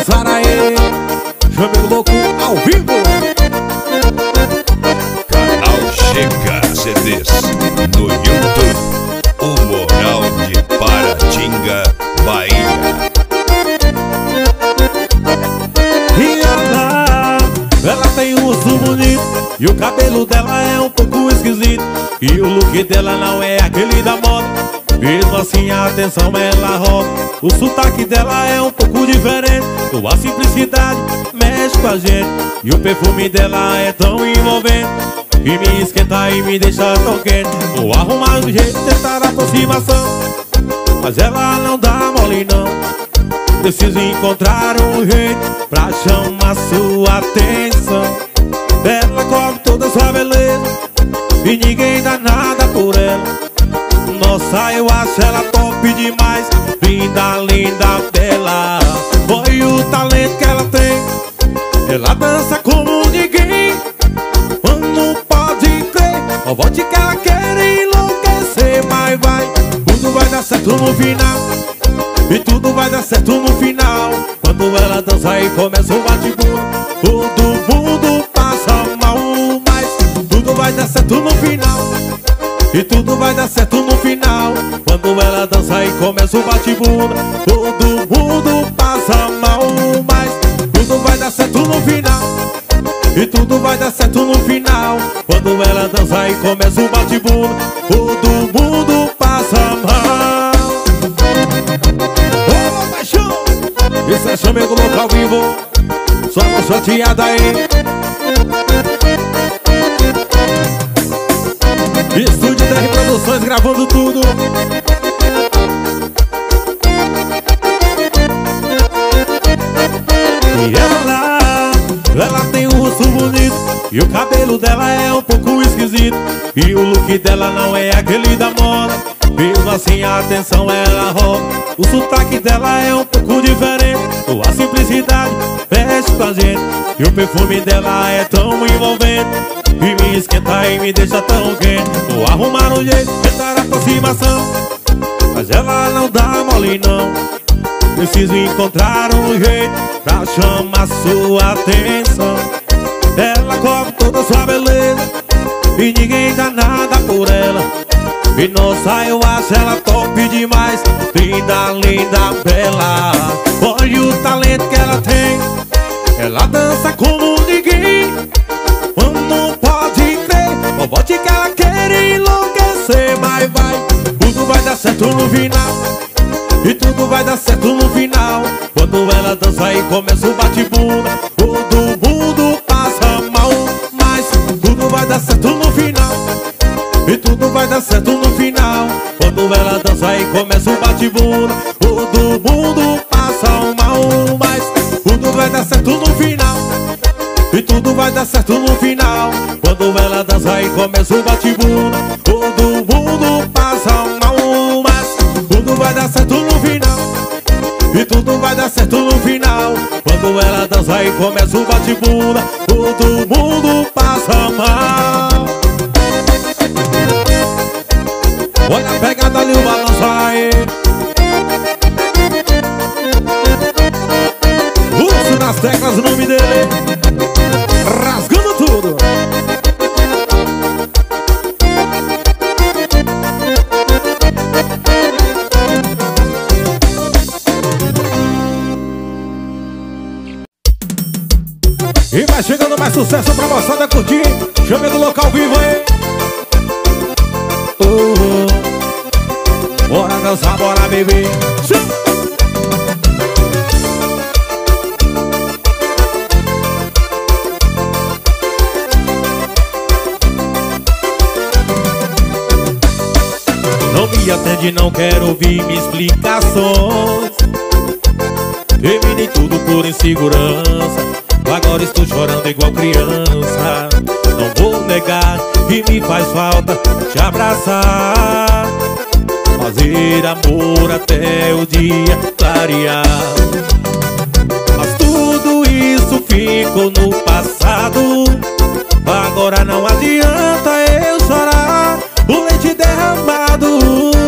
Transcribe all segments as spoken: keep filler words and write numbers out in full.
dançar aí. Chame o louco ao vivo. Canal Chega C Ds no YouTube. O Moral de Paratinga, Bahia. E ela, ela tem um rosto bonito e o cabelo dela é um pouco esquisito. E o look dela não é aquele da moda, mesmo assim a atenção ela rouba. O sotaque dela é um pouco diferente, sua simplicidade mexe com a gente. E o perfume dela é tão envolvente que me esquenta e me deixa tão quente. Vou arrumar um jeito, tentar aproximação, mas ela não dá mole não. Preciso encontrar um jeito pra chamar sua atenção. Ela cobre toda sua beleza e ninguém dá nada por ela. Nossa, eu acho ela top demais. Linda, linda, bela. Olha o talento que ela tem. Ela dança como ninguém. Não pode crer. Ó, volte que ela quer enlouquecer. Mas vai, tudo vai dar certo no final. E tudo vai dar certo no final. Quando ela dança e começa o bate-boca, todo mundo passa mal. Mas tudo vai dar certo no final. E tudo vai dar certo no final. Quando ela dança e começa o bate-bunda, todo mundo passa mal. Mas tudo vai dar certo no final. E tudo vai dar certo no final. Quando ela dança e começa o bate-bunda, todo mundo passa mal. Ô, paixão! Esse é chamego local vivo. Só uma chateada aí. Estúdio D R Produções gravando tudo. E ela, ela tem um rosto bonito e o cabelo dela é um pouco esquisito. E o look dela não é aquele da moda, mesmo assim a atenção ela rouba. O sotaque dela é um pouco diferente, sua simplicidade mexe com a gente. E o perfume dela é tão envolvente e me esquenta e me deixa tão quente. Vou arrumar um jeito, tentar aproximação, mas ela não dá mole não. Preciso encontrar um jeito pra chamar sua atenção. Ela cobre toda sua beleza e ninguém dá nada por ela. E nossa, eu acho ela top demais. Linda, linda, bela. Olha o talento que ela tem. Ela dança como ninguém. Não pode crer. Ó, volte que ela quer enlouquecer. Mas vai, tudo vai dar certo no final. E tudo vai dar certo no final. Quando ela dança e começa o bate-bunda, todo mundo passa mal. Mas tudo vai dar certo no final. E tudo vai dar certo no final. Quando ela dança e começa o bate-bunda, todo mundo passa mal. Mas tudo vai dar certo no final. E tudo vai dar certo no final. Quando ela dança e começa o bate-bunda, todo mundo passa mal. Mas tudo vai dar certo no final. E tudo vai dar certo no final. Quando ela dança e começa o bate-bunda, todo mundo passa mal. Olha a pegada ali, o balanço aí. Urso nas teclas, o nome dele. Rasgando tudo. E vai chegando mais sucesso pra moçada curtir. Chame do local vivo aí. Oh, oh. Bora dançar, bora beber. Não me atende, não quero ouvir me explicações. Terminei tudo por insegurança. Agora estou chorando igual criança. Não vou negar que me faz falta te abraçar, fazer amor até o dia clarear. Mas tudo isso ficou no passado. Agora não adianta eu chorar o leite derramado.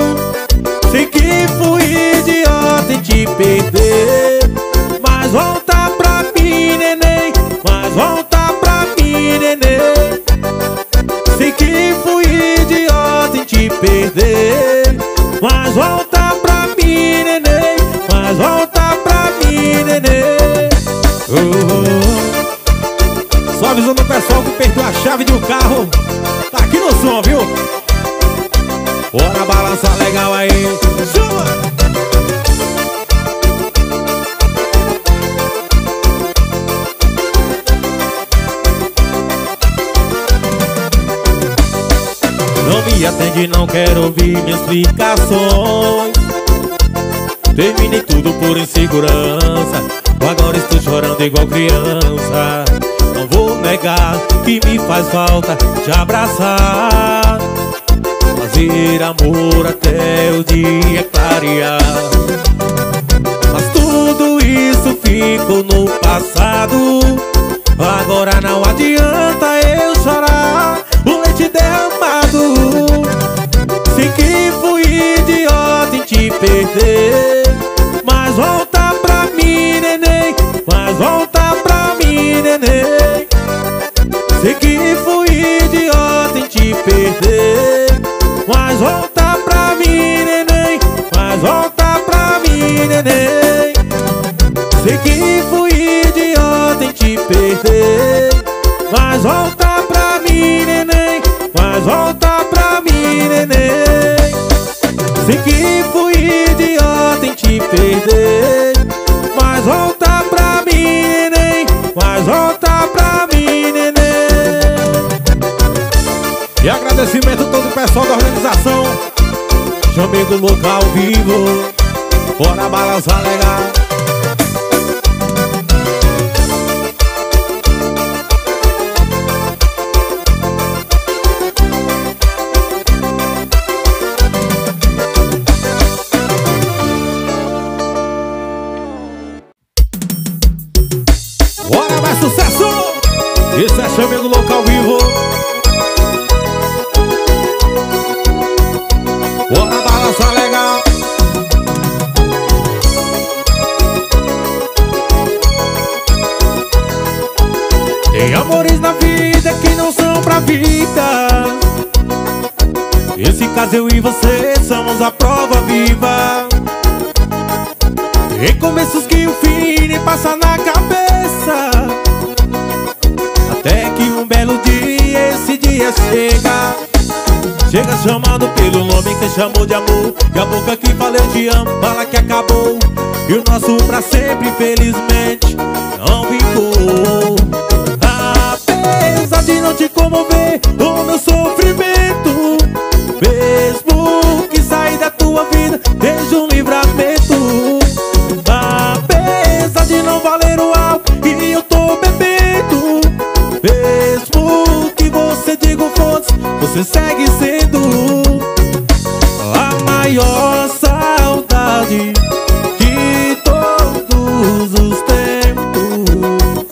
Sei que fui idiota em te perder, mas volta quero ouvir minhas explicações. Terminei tudo por insegurança, agora estou chorando igual criança. Não vou negar que me faz falta te abraçar, fazer amor até o dia clarear. Mas tudo isso ficou no passado, agora não adianta eu chorar o leite derramado. Sei que fui idiota em te perder, mas volta pra mim, neném, mas volta pra mim, neném. Sei que fui idiota em te perder, mas volta pra mim, neném, mas volta pra mim, neném. Sei que fui idiota em te perder, mas volta pra mim, neném, mas volta pra mim, neném. Sei que fui idiota em te perder, mas volta pra mim, neném, mas volta pra mim, neném. E agradecimento a todo o pessoal da organização. Chamei do local vivo, bora balançar legal. Bora, mais sucesso! Isso é Chamei do local vivo. Bora balançar legal. Tem amores na vida que não são pra vida. Esse caso eu e você somos a prova viva. Recomeços que o fim nem passa na cabeça, até que um belo dia esse dia chega. Chega chamando pelo nome que chamou de amor, e a boca que fala eu te amo fala que acabou. E o nosso pra sempre infelizmente não vingou. Apesar de não te comover o meu sofrimento, mesmo que sair da tua vida seja um livramento. Apesar de não valer o álcool e eu tô bebendo, mesmo que você diga o foda-se, você segue sendo a maior saudade de todos os tempos,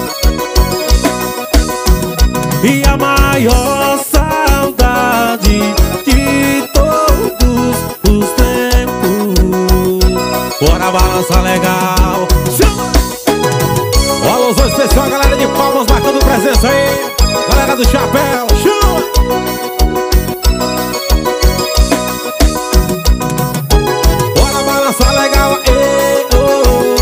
e a maior saudade de todos os tempos. Bora balançar legal. Ó, alusão especial, galera de Palmas marcando presença aí. Galera do chapéu, chama! Bora balançar legal, ei, oh.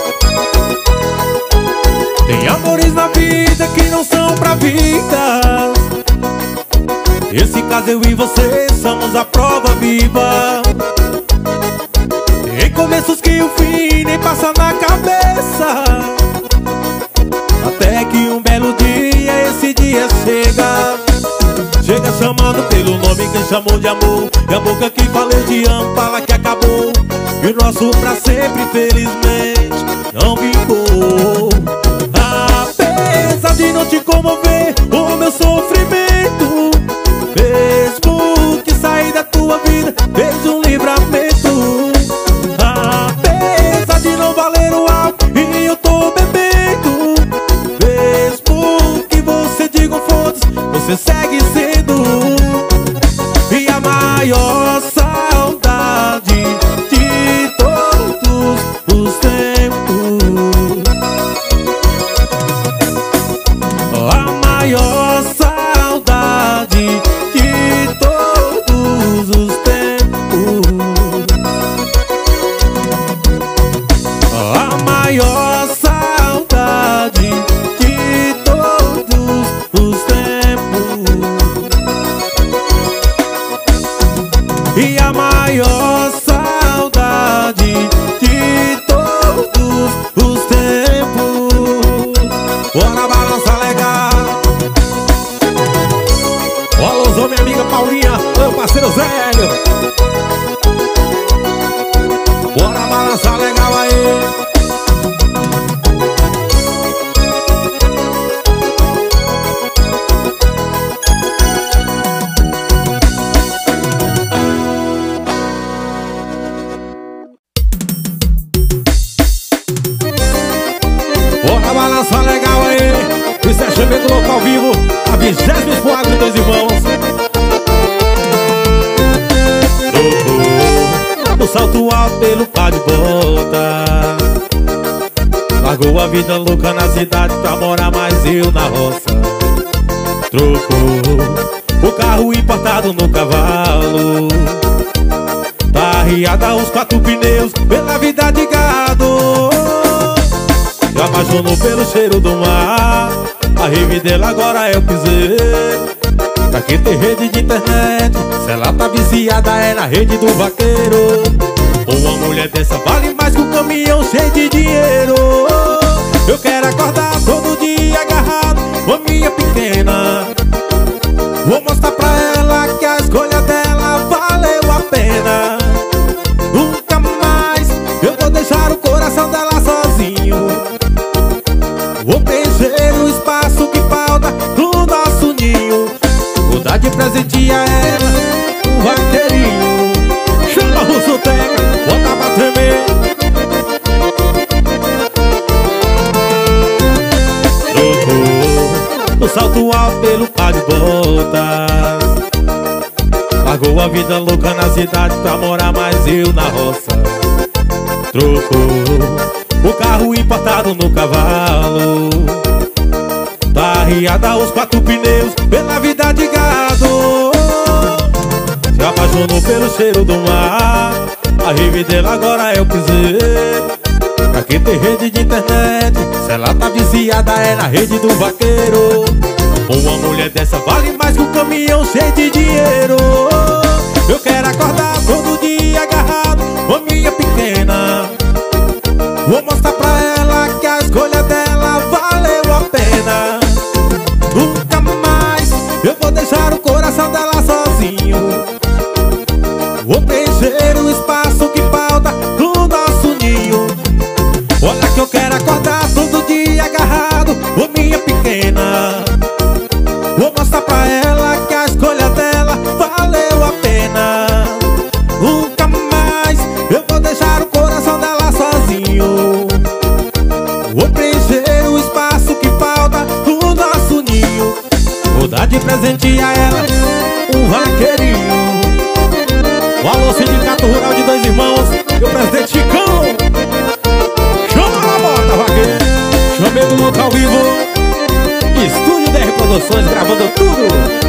Tem amores na vida que não são pra vida. Esse caso eu e você somos a prova viva. Recomeços que o fim nem passa na cabeça, até que um belo dia esse dia chega. Chega chamando pelo nome que chamou de amor, e a boca que fala eu te amo fala que acabou. E o nosso pra sempre infelizmente não vingou. Apesar de não te comover o meu sofrimento, mesmo que sair da tua vida veja um livramento. Apesar de não valer o álcool e eu tô bebendo, mesmo que você diga um foda-se, você segue sendo e a maior saudade de todos os tempos. Bora balançar legal aí. Isso é chamego louco ao vivo. A vigésima espoada de dois irmãos. O salto alto pelo par de bota. Largou a vida louca na cidade pra morar mais eu na roça. Trocou o carro importado no cavalo. Tá arriada os quatro pneus pela vida de gado. Se apaixonou pelo cheiro do mar. A rave dela agora é o piseiro. Pra quem tem rede de internet, se ela tá viciada é na rede do vaqueiro. Uma mulher dessa vale mais que um caminhão cheio de dinheiro. Eu quero acordar todo dia agarrado com a minha pequena. Vou mostrar pra ela que a escolha dela valeu a pena. Nunca mais eu vou deixar o coração dela sozinho. Vou preencher o espaço que falta no nosso ninho. Vou dar de presente a ela um vaqueirinho. Chama o Russoteca, bota pra tremer. Trocou o salto alto pelo par de bota. Largou a vida louca na cidade pra morar mais eu na roça. Trocou o carro importado no cavalo. Tá arriada os quatro pneus pela vida de gado. Se apaixonou pelo cheiro do mar. A rave dela agora é o piseiro. Pra quem tem rede de internet, se ela tá viciada é na rede do vaqueiro. Uma mulher dessa vale mais que um caminhão cheio de dinheiro. Eu quero acordar todo dia agarrado com a minha pequena. Vou mostrar pra ela que a escolha dela valeu a pena. Nunca mais eu vou deixar o coração dela sozinho. Vou preencher o espaço que falta no nosso ninho. Olha que eu quero acordar todo dia agarrado com minha pequena. Vou mostrar pra ela que a escolha dela valeu a pena. Nunca mais eu vou deixar o coração dela sozinho. Vou preencher o espaço que falta no nosso ninho. Vou dar de presente a ela um vaqueirinho. O alô Sindicato Rural de Dois Irmãos e o presidente Chicão. Chama na bota, vaqueiro. Chamei do local vivo. Estúdio D R Produções gravando tudo.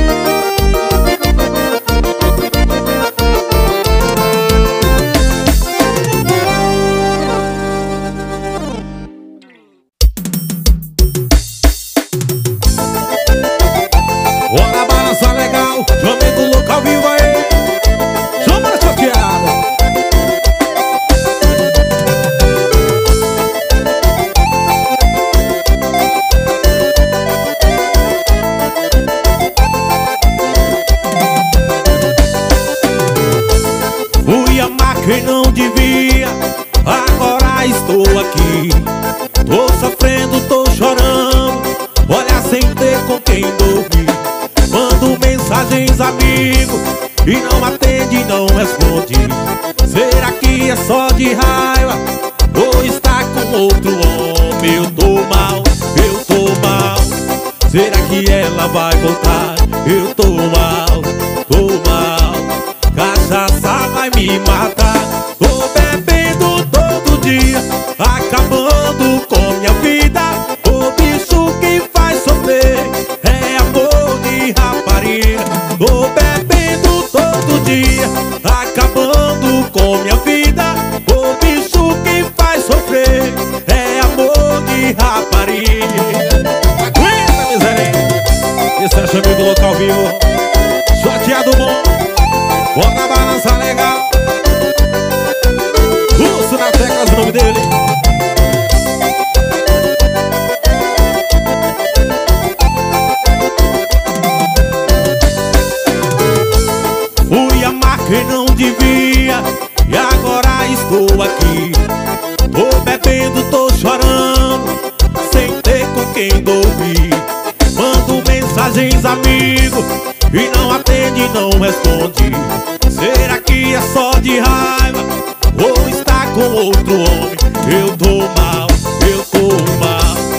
Bora balançar legal. Chamei do local vivo aí. Chama na chateada. Fui amar quem não devia, agora estou aqui. Tô sofrendo, tô chorando, olha sem ter com quem dormir. Mando mensagens amigo e não atende, não responde. Será que é só de raiva ou está com outro homem? Eu tô mal, eu tô mal. Será que ela vai voltar? Eu tô mal, tô mal. Cachaça vai me matar. Tô bebendo todo dia, acabando com minha vida. O bicho que faz sofrer é amor de rapariga. Tô bebendo todo dia, acabando com minha vida. O bicho que faz sofrer é amor de rapariga. Aguenta, miséria. Esse é chamado do local vivo. Chateado bom. Bora balançar legal. Russo na tecla, o nome dele. Fui amar quem não devia e agora estou aqui. Tô bebendo, tô chorando, sem ter com quem dormir. Mando mensagens amigo e não atende, não responde. Será que é só de raiva ou está com outro homem? Eu tô mal, eu tô mal.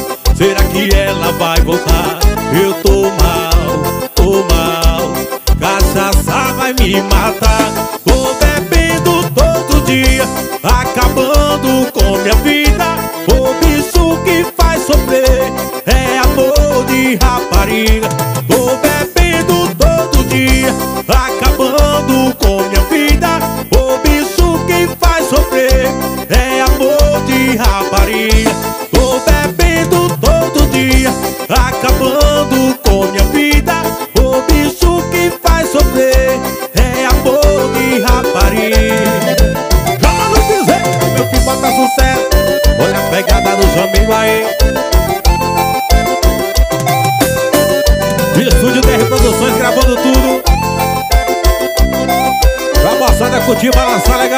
acabando com minha vida. O bicho que faz sofrer é amor de rapariga. Tô bebendo todo dia, acabando com minha vida. O bicho que faz sofrer é amor de rapariga. Tô bebendo todo dia, acabando com minha vida. O bicho que faz sofrer é amor de rapariga. Calma no piseiro, meu filho bota sucesso. Olha a pegada do Jamil aí. Estúdio T R Produções gravando tudo. Pra moçada curtir, balançar legal.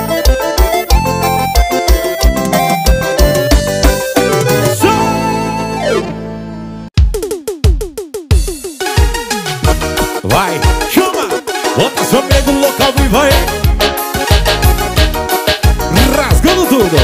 Vai, chama! Bota seu medo no local vivo aí. Rasgando tudo.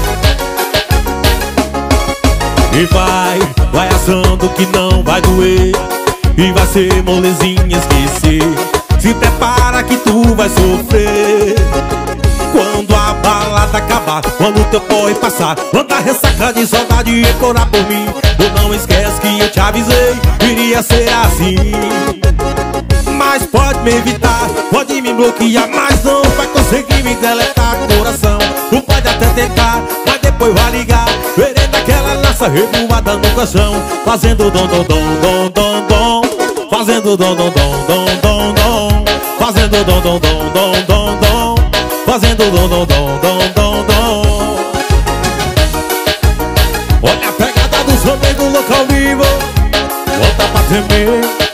E vai, vai achando que não vai doer. E vai ser molezinha esquecer. Se prepara que tu vai sofrer. Quando a balada acabar, quando o teu porre passar, quando a ressaca de saudade ecoar por mim, tu não esquece que eu te avisei, iria ser assim. Mas pode me evitar, pode me bloquear, mas não vai conseguir me deletar o coração. Tu pode até tentar, mas depois vai ligar, verei daquela laça revoada no colchão, fazendo dom dom dom dom dom dom, fazendo dom dom dom dom dom dom, fazendo dom dom dom dom dom dom, fazendo dom dom dom dom dom dom. Olha a pegada do som do local vivo, volta pra tremer.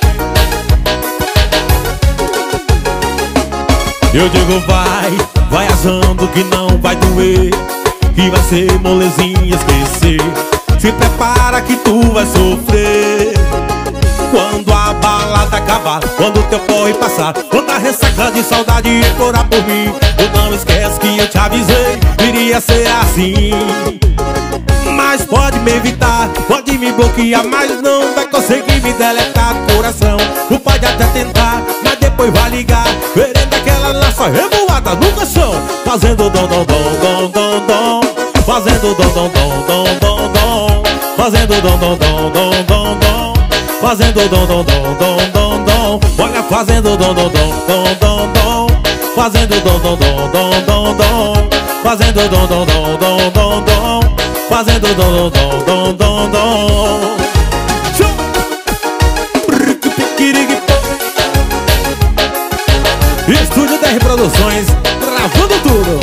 Eu digo vai, vai achando que não vai doer, que vai ser molezinha esquecer. Se prepara que tu vai sofrer. Quando a balada acabar, quando o teu porre passar, quando a ressaca de saudade ecoar por mim, tu não esquece que eu te avisei, iria ser assim. Mas pode me evitar, pode me bloquear, mas não vai conseguir me deletar do coração. Tu pode até tentar, mas depois vai ligar, verei daquela laça revoada no colchão, fazendo dom dom dom dom dom dom, fazendo dom dom dom dom dom dom, fazendo dom dom dom dom dom dom, fazendo dom dom dom dom dom dom. Olha, fazendo dom dom dom dom dom dom, fazendo dom dom dom dom dom dom, fazendo dom dom dom dom dom dom, fazendo dom dom dom dom dom dom. Estúdio T R Produções, gravando tudo.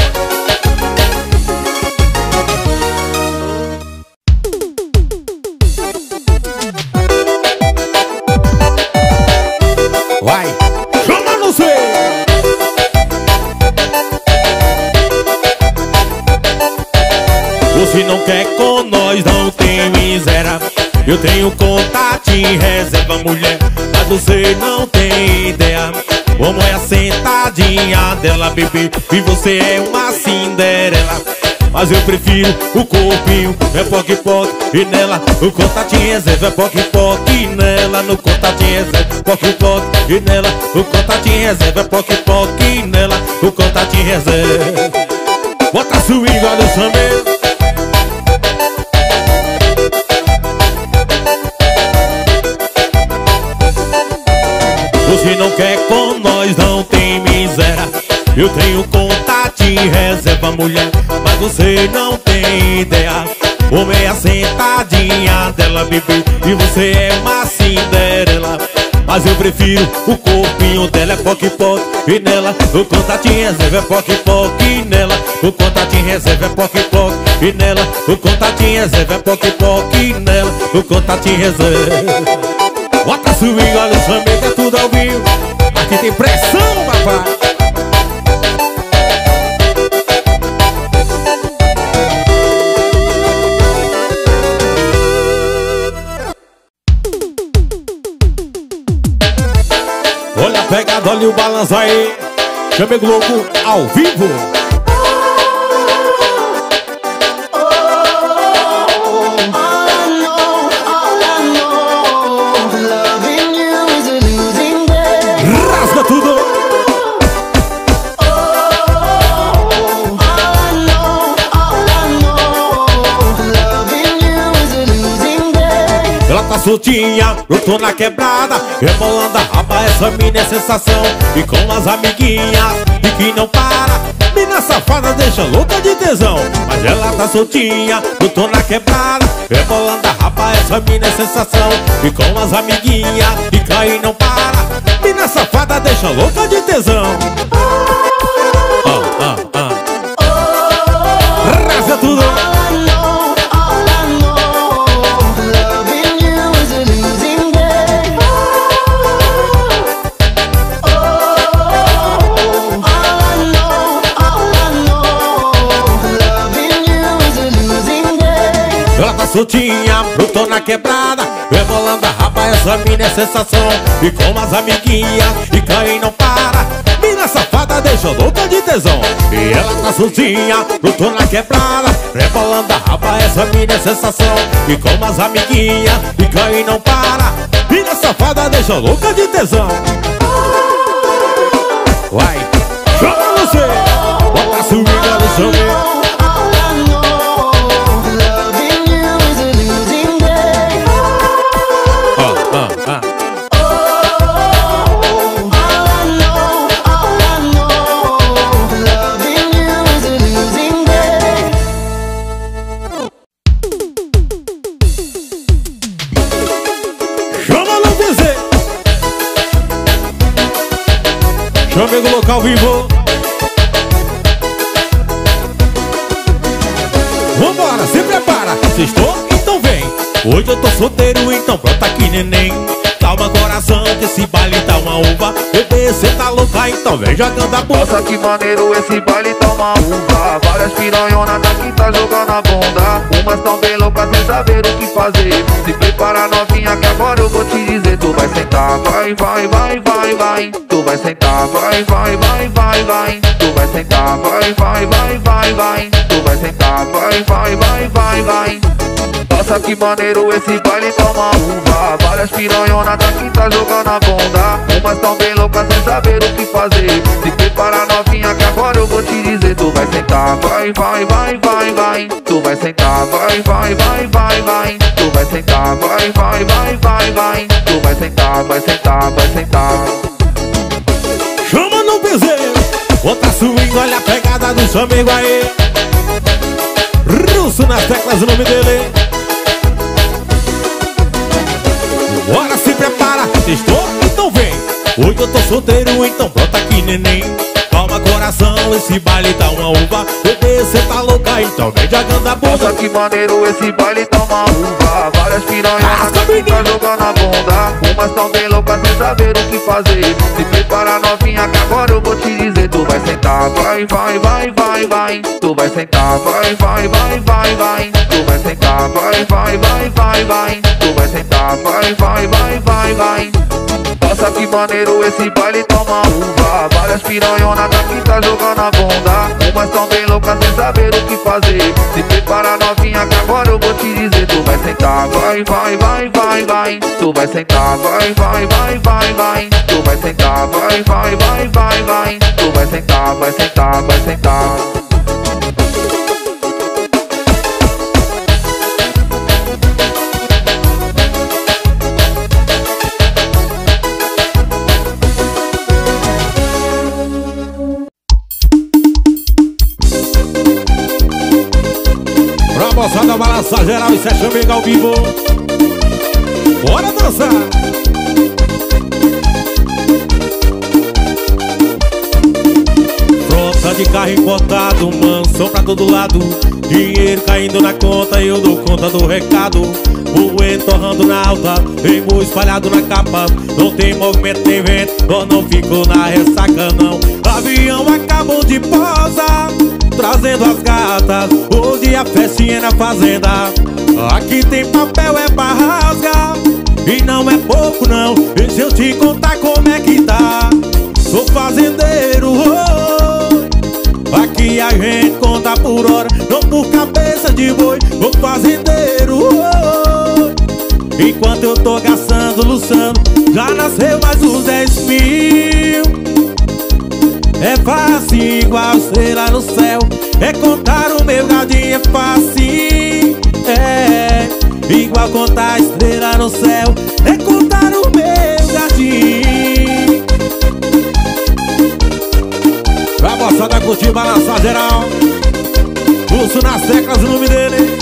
Vai, chama no C. Você não quer com nós, não tem miséria. Eu tenho contatinho, reserva mulher, mas você não tem ideia como é a sentadinha dela, bebê, e você é uma Cinderela. Mas eu prefiro o corpinho, é poque-poque, e nela o contatinho reserva, é poque-poque, e nela no contatinho reserva, poque-poque, e nela o contatinho reserva, é poque-poque, e nela o contatinho reserva. Bota swing, olha o samba. Você não quer com nós, não tem miséria. Eu tenho contatinho, reserva mulher, mas você não tem ideia como é a sentadinha dela, bebê, e você é uma Cinderela. Mas eu prefiro o corpinho dela, é poque-poque, e nela o contatinho reserva, é poque-poque, e nela o contatinho reserva, é poque-poque, e nela o contatinho reserva, é poque-poque, e nela o contatinho reserva. Bota swing, olha o samba, é tudo ao vivo. Aqui tem pressão, papai. Olha a pegada, olha o balanço aí. Chame Globo ao vivo. tá soltinha, brotou na quebrada, rebolando a raba, essa mina é sensação. E com as amiguinhas, e que não para, mina safada deixa louca de tesão. Mas ela tá soltinha, brotou na quebrada, rebolando a raba, essa mina é sensação. E com as amiguinhas, e cai e não para, mina safada deixa louca de tesão. Ah, ah, ah. Reza tudo. Ela tá soltinha, brotou na quebrada, rebolando a raba, essa mina é sensação. E com as amiguinhas, e cai e não para, mina safada deixa louca de tesão. E ela tá soltinha, brotou na quebrada, rebolando a raba, essa mina é sensação. E com as amiguinhas, e cai e não para, mina safada deixa louca de tesão. Vai, chama você, bota a subida no chão. Chamei do local vivo. Vambora, se prepara. Sextou? Então vem. Hoje eu tô solteiro, então brota aqui neném. Calma coração, que esse baile tá uma uva. Bebê, cê tá louca, então vem jogando a bunda. Nossa, que maneiro, esse baile tá uma uva. Várias piranhonas daqui tá jogando a bunda. Umas tão bem loucas sem saber o que fazer. Se prepara novinha que agora eu vou te dizer. Tu vai sentar, vai, vai, vai, vai, vai. Tu vai sentar, vai, vai, vai, vai, vai. Tu vai sentar, vai, vai, vai, vai, vai. Tu vai sentar, vai, vai, vai, vai, vai. Nossa, que maneiro, esse baile tá uma uva. Várias piranhonas daqui tá jogando a bunda. Umas tão bem loucas sem saber o que fazer. Se prepara novinha que agora eu vou te dizer. Tu vai sentar, vai, vai, vai, vai, vai. Tu vai sentar, vai, vai, vai, vai, vai. Tu vai sentar, vai, vai, vai, vai, vai. Tu vai sentar, vai sentar, vai sentar. Chama no piseiro, bota swing, olha a pegada do chamego aí. Russo nas teclas, o nome dele. Bora, se prepara, testou? Então vem. Hoje eu tô solteiro, então brota aqui neném. Calma coração, esse baile tá uma uva. Bebê, cê tá louca, então vem jogando a bunda. Nossa, que maneiro, esse baile tá uma uva. Várias piranhas daqui tá jogando a bunda. Umas tão bem loucas sem saber o que fazer. Se prepara novinha que agora eu vou te dizer. Tu vai sentar, vai, vai, vai, vai, vai. Tu vai sentar, vai, vai, vai, vai, vai. Tu vai sentar, vai, vai, vai, vai, vai. Tu vai sentar, vai, vai, vai, vai, vai. Nossa, que maneiro, esse baile tá uma uva. Várias piranhonas daqui tá jogando a bunda. Umas tão bem loucas sem saber o que fazer. Se prepara novinha que agora eu vou te dizer. Tu vai sentar, vai, vai, vai, vai, vai. Tu vai sentar, vai, vai, vai, vai, vai. Tu vai sentar, vai, vai, vai, vai, vai. Tu vai sentar, vai sentar, vai sentar. Moçada, balança geral, isso é chamego ao vivo. Bora dançar. Frota de carro importado, mansão pra todo lado. Dinheiro caindo na conta, eu dou conta do recado. Buê torrando na alta, remo espalhado na capa. Não tem movimento nem vento, eu não fico na ressaca não. Avião acabou de pousar, trazendo as gatas, hoje a festinha é na fazenda. Aqui tem papel, é pra rasgar, e não é pouco não. Deixa eu te contar como é que tá. Sou fazendeiro, oh. Aqui a gente conta por hora, não por cabeça de boi. Sou fazendeiro, oh. Enquanto eu tô gastando, luçando, já nasceu mais uns dez mil. É fácil igual estrela no céu, é contar o meu gadinho, é fácil. É, igual contar estrela no céu, é contar o meu jardim. Pra moçada curtir, balançar geral, pulso nas teclas, o nome dele.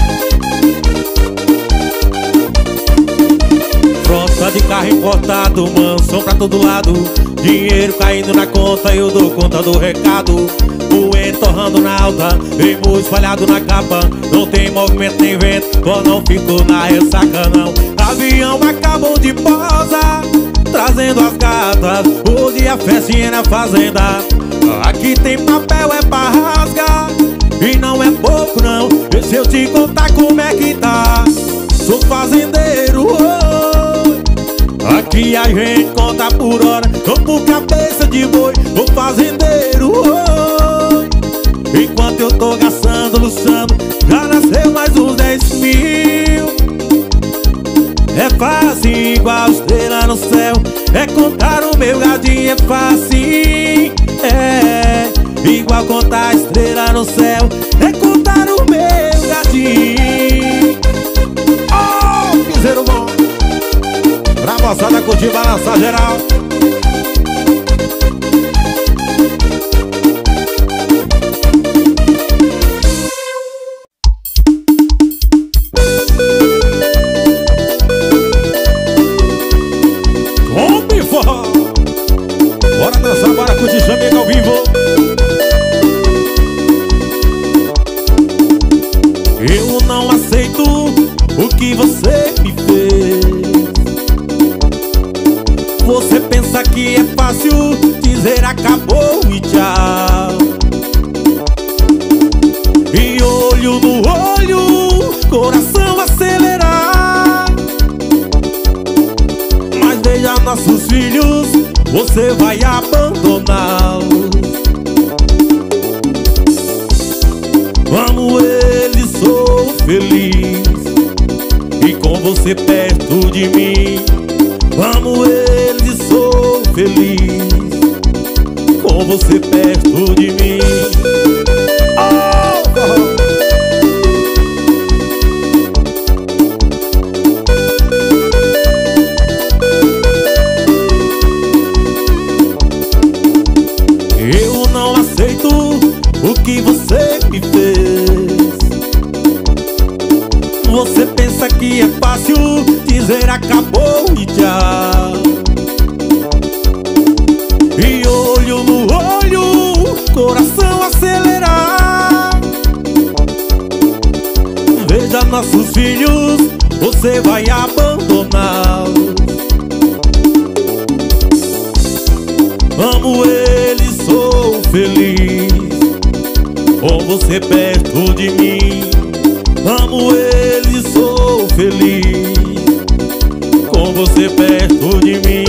Frota de carro importado, mansão pra todo lado, dinheiro caindo na conta, eu dou conta do recado. Poeira torrando na alta, emo espalhado na capa. Não tem movimento nem vento, só não fico na ressaca não. Avião acabou de pousar, trazendo as gatas. Hoje a festinha na fazenda, aqui tem papel é pra rasgar, e não é pouco não. E se eu te contar como é que tá, sou fazendeiro, oh. Aqui a gente conta por hora, ou por cabeça de boi. Sou fazendeiro, oh. Enquanto eu tô gastando, luxando, já nasceu mais uns dez mil. É fácil igual estrela no céu, é contar o meu gadinho, é fácil. É igual contar estrela no céu, é contar o meu gadinho. Oh, piseiro bom, pra moçada curtir, balançar geral. Bora dançar, bora curtir, chamega ao vivo. Eu não aceito o que você me fez. Você pensa que é fácil dizer acabou e tchau, e olho no olho, coração acelerar. Mas veja nossos filhos, você vai abandoná-los. Amo eles, sou feliz, e com você perto de mim. Amo eles, sou feliz, com você perto de mim. Oh, oh. Eu não aceito o que você me fez. Você pensa que é fácil dizer acabou e tchau, e olho no olho, coração acelerar. Veja nossos filhos, você vai abandoná-los. Amo eles, sou feliz, com você perto de mim. Amo eles, sou feliz, com você perto de mim.